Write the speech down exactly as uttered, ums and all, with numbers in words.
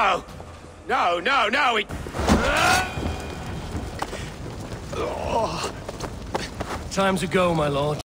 No! No, no, no! It... Time to go, my lord.